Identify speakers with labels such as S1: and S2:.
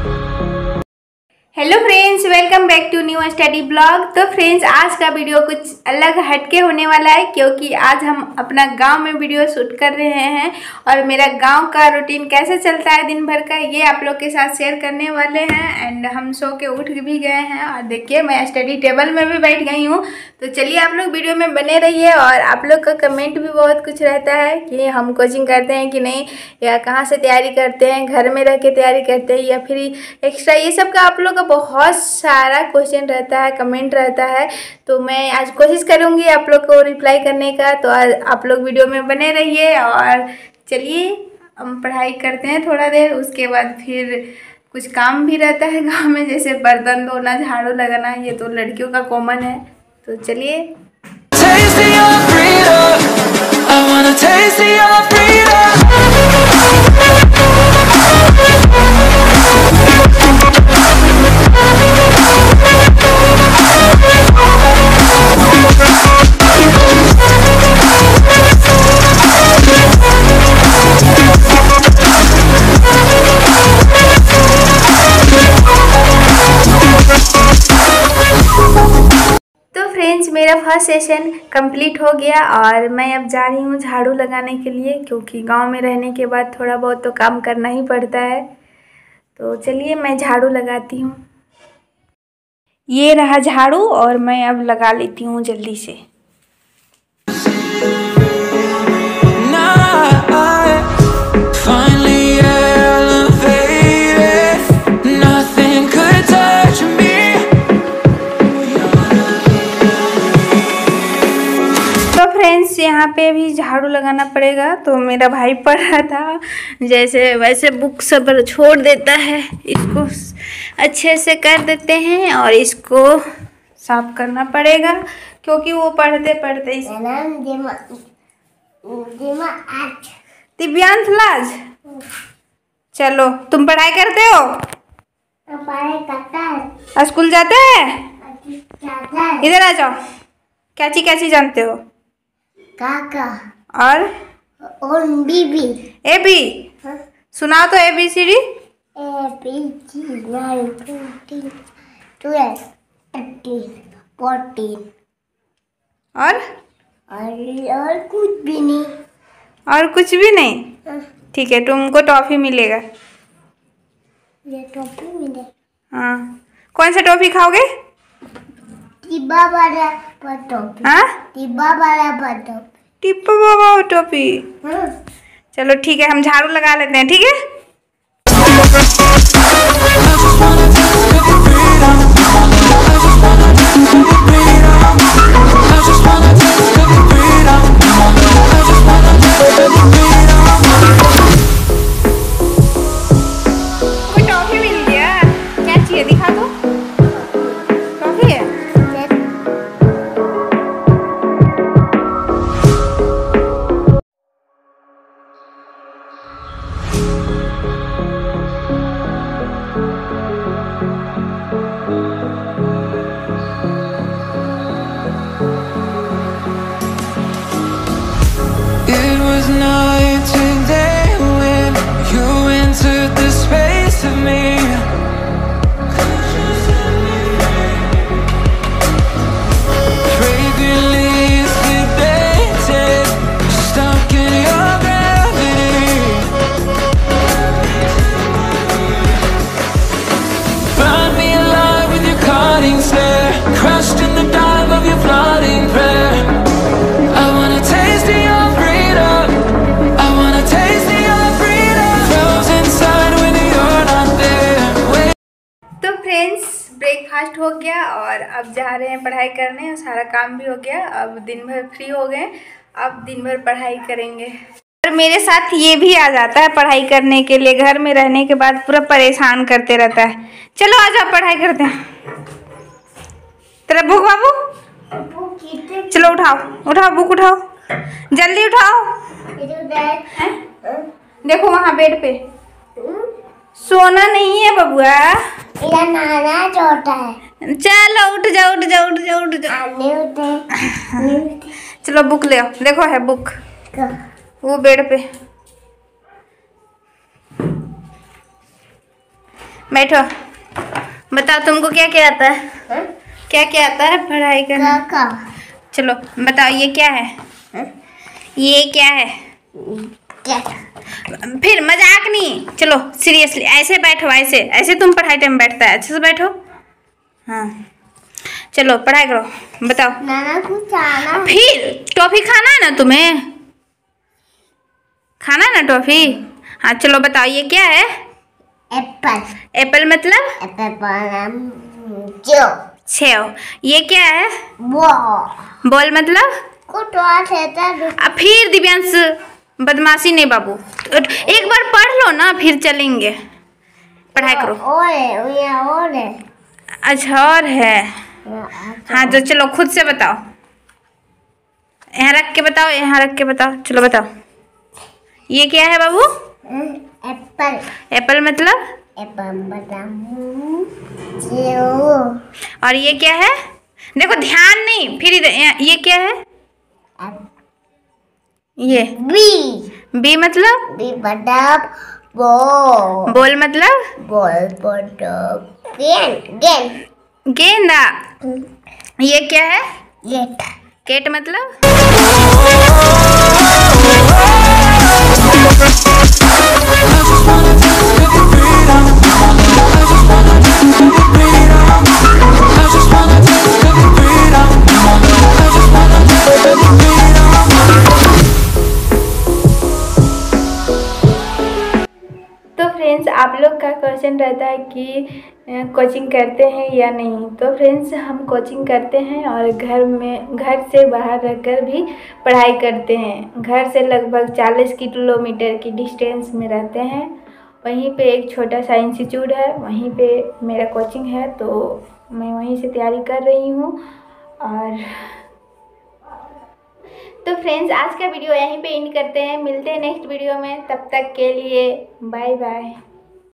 S1: Hello friends, welcome back to new study blog. तो friends, आज का वीडियो कुछ अलग हटके होने वाला है क्योंकि आज हम अपना गांव में वीडियो शूट कर रहे हैं और मेरा गांव का रूटीन कैसे चलता है दिन भर का ये आप लोग के साथ शेयर करने वाले हैं। एंड हम सो के उठ भी गए हैं और देखिए मैं स्टडी टेबल में भी बैठ गई हूँ। तो चलिए आप लोग वीडियो में बने रहिए। और आप लोग का कमेंट भी बहुत कुछ रहता है कि हम कोचिंग करते हैं कि नहीं, या कहाँ से तैयारी करते हैं, घर में रह के तैयारी करते हैं या फिर एक्स्ट्रा, ये सब का आप लोग का बहुत सारा क्वेश्चन रहता है, कमेंट रहता है। तो मैं आज कोशिश करूँगी आप लोग को रिप्लाई करने का। तो आप लोग वीडियो में बने रहिए और चलिए हम पढ़ाई करते हैं थोड़ा देर। उसके बाद फिर कुछ काम भी रहता है गाँव में, जैसे बर्तन धोना, झाड़ू लगाना, ये तो लड़कियों का कॉमन है। तो चलिए। मेरा फर्स्ट सेशन कंप्लीट हो गया और मैं अब जा रही हूँ झाड़ू लगाने के लिए, क्योंकि गांव में रहने के बाद थोड़ा बहुत तो काम करना ही पड़ता है। तो चलिए मैं झाड़ू लगाती हूँ। ये रहा झाड़ू और मैं अब लगा लेती हूँ जल्दी से। यहाँ पे भी झाड़ू लगाना पड़ेगा। तो मेरा भाई पढ़ रहा था, जैसे वैसे बुक सब छोड़ देता है, इसको अच्छे से कर देते हैं और इसको साफ करना पड़ेगा क्योंकि वो पढ़ते पढ़ते दिव्यांश लाज। चलो, तुम पढ़ाई करते हो?
S2: पढ़ाई करता है।
S1: स्कूल जाते हैं? इधर आ जाओ। क्या चीज जानते हो?
S2: काका
S1: और
S2: बीबी।
S1: A B. हाँ? सुनाओ तो ABCD।
S2: A B C 9 15 12 13 14। और कुछ भी नहीं।
S1: और कुछ भी नहीं?
S2: हाँ।
S1: ठीक है, तुमको टॉफी मिलेगा।
S2: ये टॉफी मिले?
S1: हाँ। कौन सा टॉफी खाओगे?
S2: डिब्बा वाला टॉफी।
S1: हाँ?
S2: डिब्बा वाला टॉफी।
S1: डिब्बा वाला टॉफी।
S2: हाँ।
S1: चलो ठीक है, हम झाड़ू लगा लेते हैं। ठीक है। कोई टॉफी मिल गया? क्या चाहिए, दिखा दो। टॉफी है? ब्रेकफास्ट हो गया और अब जा रहे हैं पढ़ाई करने। सारा काम भी हो गया, अब दिन भर फ्री हो गए, अब दिन भर पढ़ाई करेंगे। और मेरे साथ ये भी आ जाता है पढ़ाई करने के लिए। घर में रहने के बाद पूरा परेशान करते रहता है। चलो आ जाओ पढ़ाई करते हैं। तेरा बुक बाबू, चलो उठाओ बुक उठाओ, जल्दी उठाओ। देखो वहाँ बेड पे। सोना नहीं है बबुआ,
S2: नाना छोटा है।
S1: चलो उठ जाओ। चलो बुक ले आओ। देखो है बुक वो बेड पे। बैठो। बताओ तुमको क्या क्या आता है? क्या क्या आता है पढ़ाई करना? चलो बताओ ये क्या है? ये क्या है?
S2: क्या?
S1: फिर मजाक नहीं, चलो सीरियसली ऐसे बैठो, ऐसे ऐसे तुम पढ़ाई टाइम बैठता है, अच्छे से बैठो। हाँ चलो पढ़ाई करो, बताओ।
S2: नाना कुछ आना।
S1: फिर टॉफी खाना है ना तुम्हें? खाना है ना टॉफी? हाँ चलो बताओ ये क्या है?
S2: एप्पल।
S1: एप्पल मतलब?
S2: एप्पल
S1: सेव। ये क्या है?
S2: बॉल।
S1: बॉल मतलब?
S2: अब
S1: फिर दिव्यांश बदमाशी नहीं बाबू, एक बार पढ़ लो ना फिर चलेंगे। पढ़ाई करो।
S2: और है।
S1: अच्छा और है? हाँ तो चलो खुद से बताओ, यहाँ रख के बताओ, यहाँ रख के बताओ, चलो बताओ ये क्या है बाबू?
S2: एप्पल।
S1: एप्पल मतलब? और ये क्या है? देखो ध्यान नहीं, फिर ये क्या है? ये बी मतलब?
S2: बी मतलब बॉल।
S1: बॉल मतलब?
S2: बॉल मतलब गेंद।
S1: गेंदा। ये क्या है?
S2: गेट।
S1: केट मतलब? तो फ्रेंड्स आप लोग का क्वेश्चन रहता है कि कोचिंग करते हैं या नहीं। तो फ्रेंड्स हम कोचिंग करते हैं और घर से बाहर रहकर भी पढ़ाई करते हैं। घर से लगभग 40 किलोमीटर की डिस्टेंस में रहते हैं। वहीं पे एक छोटा सा इंस्टीट्यूट है, वहीं पे मेरा कोचिंग है, तो मैं वहीं से तैयारी कर रही हूँ। और तो फ्रेंड्स आज का वीडियो यहीं पे एंड करते हैं, मिलते हैं नेक्स्ट वीडियो में, तब तक के लिए बाय बाय।